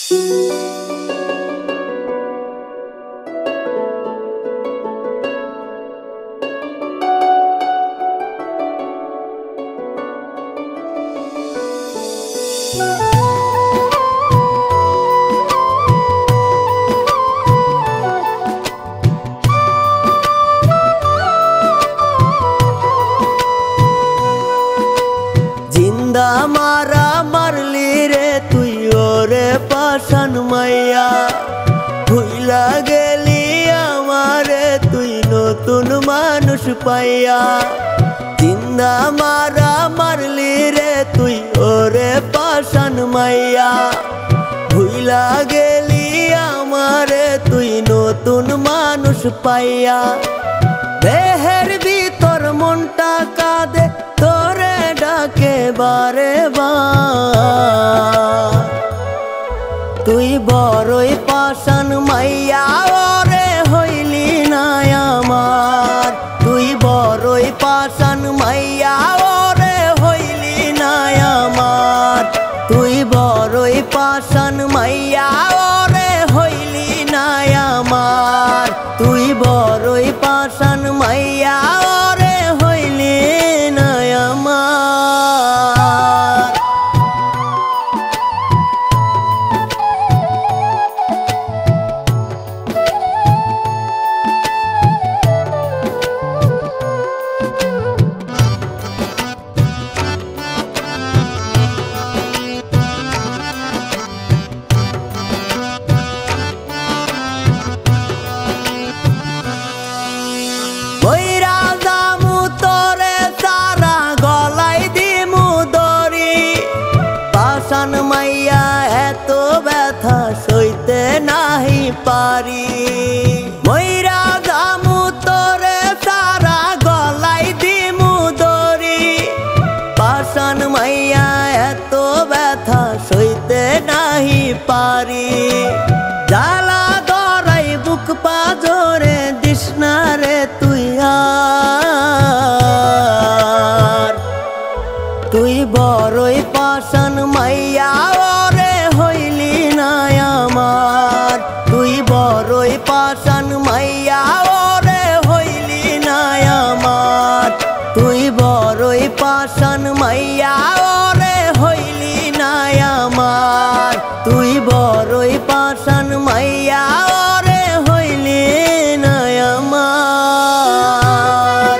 जिंदा मारा मारली रे तुई ओरे पाषाण माइया भुइला गेली आमारे तुई नतुन मानुष पाइया। जिंदा मारा मारली रे तुई ओरे पाषाण माइया भुइला गेली आमारे तुई नतुन मानुष पाइया। देहेर भीतर मनटा काঁদে तोरे डाके बारे बार तुई बड़ई पाषाण माइया ओरे हইলি ना आमार। तुई बड़ई पाषाण माइया ओरे हইলি ना आमार। तुई बड़ई पाषाण माइया ओरे हইলি ना आमार। तुई बड़ई पाषाण माइया ओरे हইলি ना आमार। पाषाण माइया एत व्यथा सইতে নাহি পারি। মইরা যামু তোরে সারা গলায় দিমু দড়ি। পাষাণ মাইয়া এত ব্যথা সইতে নাহি পারি। জ্বালা ধরাই বুক পাজরে দিস না রে তুই আর। তুই বড়ই পাষাণ মাইয়া ওরে হইলি না আমার। তুই বড়ই পাষাণ মাইয়া ওরে হইলি না আমার। তুই বড়ই পাষাণ মাইয়া ওরে হইলি না আমার। তুই বড়ই পাষাণ মাইয়া ওরে হইলি না আমার।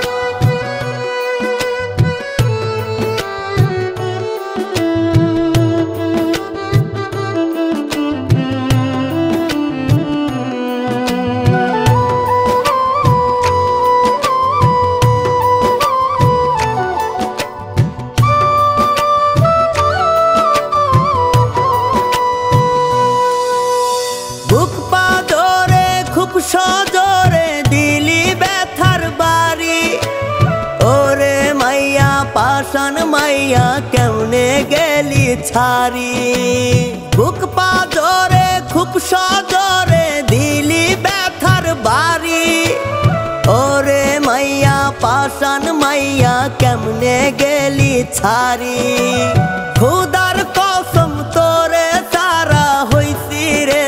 সজরে দিলি ব্যথার বাড়ি ওরে মাইয়া পাষাণ মাইয়া কেমনে গেলি ছাড়ি। বুক পাজরে খুব সজরে দিলি ব্যথার বাড়ি ওরে মাইয়া পাষাণ মাইয়া কেমনে গেলি ছাড়ি। খুদার কসম তোরে সারা হইছি রে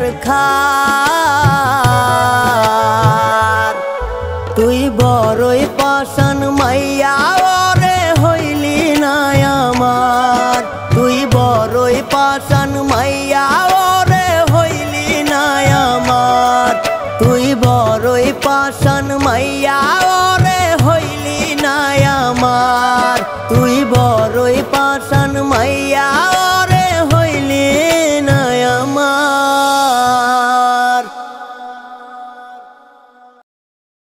সরখার। তুই বড়ই পাষাণ মাইয়া ওরে হইলি না আমার। তুই বড়ই পাষাণ মাইয়া ওরে হইলি না আমার। তুই বড়ই পাষাণ মাইয়া